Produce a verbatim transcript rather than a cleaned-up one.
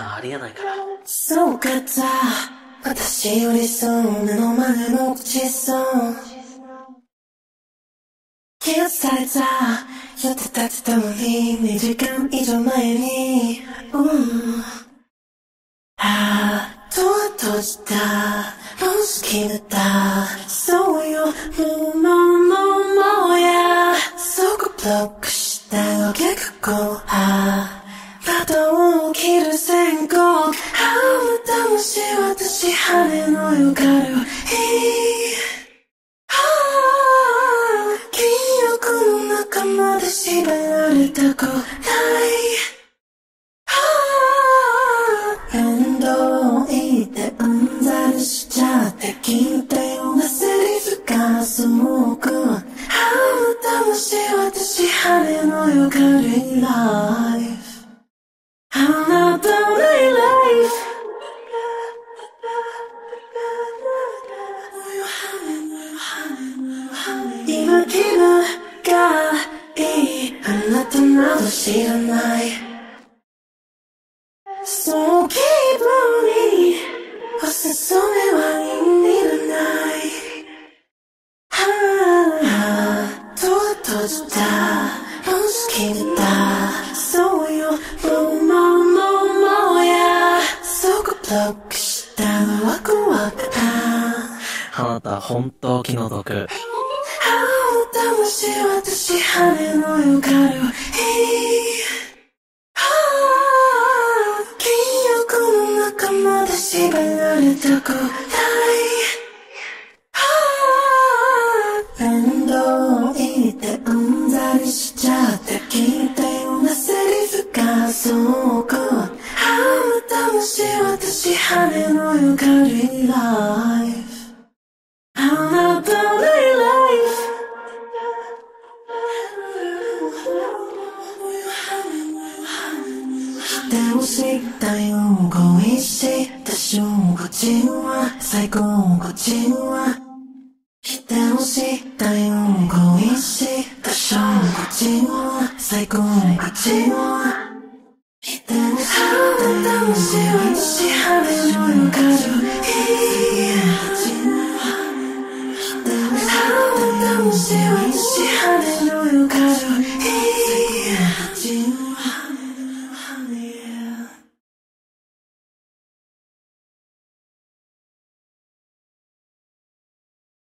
ありえないから。 そうかった私よりそう目の前の小さ気がされた寄って立てたのににじかん以上前にうんハートは閉じたもし決めたそうよもうもうもうもうやそこブロックしたよ結構あバトンを切る先行ああ楽しい私羽のよかる記憶の中まで縛られたくない面倒を言ってうんざりしちゃって聞いたようなセリフがすごくああ楽しい私羽のよかるライフあなたのライフ今気分がいいあなたなど知らないそう気分におすすめはいらないはぁと閉じたもし決めたそうよもうもうもうもうやそこブロックしたワクワクだあなた本当気の毒。 楽しい私羽のよかる記憶の中まで縛られたくない面倒を言ってうんざりしちゃって聞いたようなセリフがそうくああ楽しい私羽のよかるライフあなたのライフ否定をしたよ恋した瞬間は最高心地は否定をしたよ恋した瞬間は最高心地は否定をしたよ楽しい私羽のよかる楽しい私羽のよかる